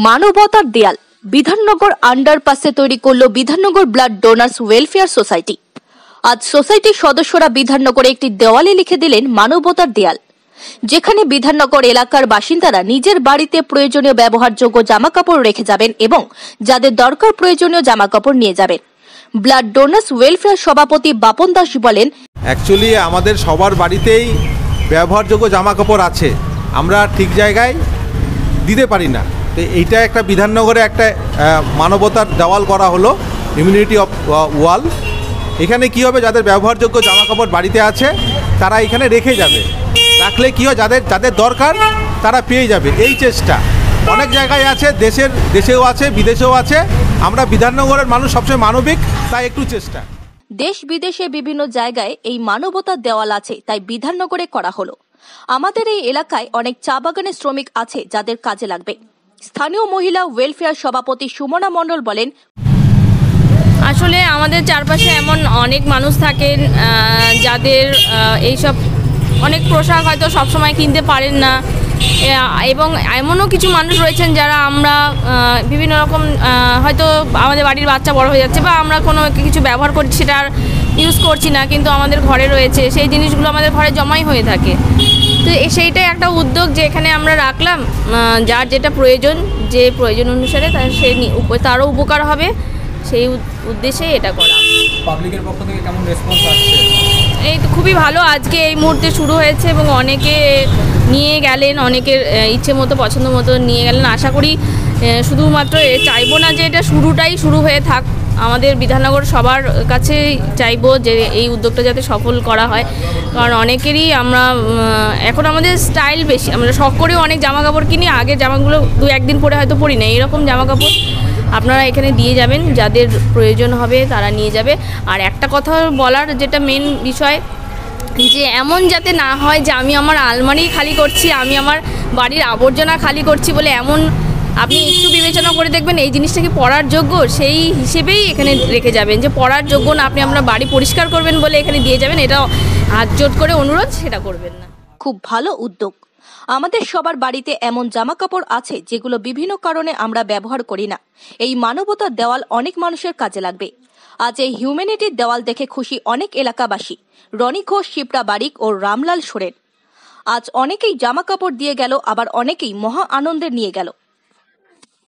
মানবতার দেয়াল বিধাননগর আন্ডারপাসে তৈরি করল Bidhannagar blood donors welfare society. আজ সোসাইটির সদস্যরা বিধাননগরে একটি দেওয়ালে লিখে দিলেন মানবতার দেয়াল, যেখানে বিধাননগর এলাকার বাসিন্দারা নিজের বাড়িতে প্রয়োজনীয় ব্যবহারযোগ্য জামাকাপড় রেখে যাবেন এবং যাদের দরকার প্রয়োজনীয় জামাকাপড় নিয়ে যাবেন। ব্লাড ডোনার্স ওয়েলফেয়ার সভাপতি বাপন দাস বলেন, অ্যাকচুয়ালি আমাদের সবার বাড়িতেই ব্যবহারযোগ্য জামাকাপড় আছে, আমরা ঠিক জায়গায় দিতে পারি না। তো এইটা একটা বিধাননগরে একটা মানবতার দেওয়াল করা হলো, ইমিউনিটি অফ ওয়াল। এখানে কি হবে, যাদের ব্যবহারযোগ্য জামাকাপড় বাড়িতে আছে তারা এখানে রেখে যাবে, রাখলে কি হয় যাদের দরকার তারা পেয়ে যাবে। এই চেষ্টা অনেক জায়গায় আছে, দেশেও আছে, বিদেশেও আছে। আমরা বিধাননগরের মানুষ সবসময় মানবিক, তাই একটু চেষ্টা। দেশ বিদেশে বিভিন্ন জায়গায় এই মানবতার দেওয়াল আছে, তাই বিধাননগরে করা হলো। আমাদের এই এলাকায় অনেক চা বাগানের শ্রমিক আছে যাদের কাজে লাগবে। স্থানীয় মহিলা ওয়েলফেয়ার সভাপতি সুমনা মণ্ডল বলেন, আসলে আমাদের চারপাশে এমন অনেক মানুষ থাকেন যাদের এইসব অনেক পোশাক হয়তো সবসময় কিনতে পারেন না, এবং এমনও কিছু মানুষ রয়েছেন যারা আমরা বিভিন্ন রকম হয়তো আমাদের বাড়ির বাচ্চা বড় হয়ে যাচ্ছে বা আমরা কোনো কিছু ব্যবহার করছি সেটা আর ইউজ করছি না, কিন্তু আমাদের ঘরে রয়েছে, সেই জিনিসগুলো আমাদের ঘরে জমাই হয়ে থাকে। তো সেইটাই একটা উদ্যোগ যে এখানে আমরা রাখলাম, যার যেটা প্রয়োজন, যে প্রয়োজন অনুসারে তারও উপকার হবে, সেই উদ্দেশ্যে এটা করা। পাবলিকের পক্ষ থেকে কেমন রেসপন্স আসছে? এই তো খুবই ভালো, আজকে এই মুহূর্তে শুরু হয়েছে এবং অনেকে নিয়ে গেলেন, অনেকের ইচ্ছে মতো পছন্দ মতো নিয়ে গেলেন। আশা করি শুধুমাত্র চাইবো না যে এটা শুরুটাই শুরু হয়ে থাক, আমাদের বিধাননগর সবার কাছে চাইবো যে এই উদ্যোগটা যাতে সফল করা হয়। কারণ অনেকেরই আমরা এখন আমাদের স্টাইল বেশি, আমরা শখ করেও অনেক জামা কাপড় কিনি, আগের জামাগুলো দু একদিন পরে হয়তো পরি না, এইরকম জামা কাপড় আপনারা এখানে দিয়ে যাবেন, যাদের প্রয়োজন হবে তারা নিয়ে যাবে। আর একটা কথা বলার যেটা মেন বিষয়, যে এমন যাতে না হয় যে আমি আমার আলমারি খালি করছি, আমি আমার বাড়ির আবর্জনা খালি করছি বলে এমন, আপনি একটু বিবেচনা করে দেখবেন এই জিনিসটা কি পড়ার যোগ্য, সেই হিসেবেই এখানে রেখে যাবেন। যে পড়ার যোগ্য না, আপনি আপনার বাড়ি পরিষ্কার করবেন বলে এখানে দিয়ে যাবেন, এটা হাত জোট করে অনুরোধ, সেটা করবেন না। খুব ভালো উদ্যোগ। আমাদের সবার বাড়িতে এমন জামা কাপড় আছে যেগুলো বিভিন্ন কারণে আমরা ব্যবহার করি না। এই মানবতার দেওয়াল অনেক মানুষের কাজে লাগবে। আজ এই হিউম্যানিটির দেওয়াল দেখে খুশি অনেক এলাকাবাসী, রনি ঘোষ, শিপ্রা বারিক ও রামলাল সোরেন। আজ অনেকেই জামা কাপড় দিয়ে গেল, আবার অনেকেই মহা আনন্দের নিয়ে গেল।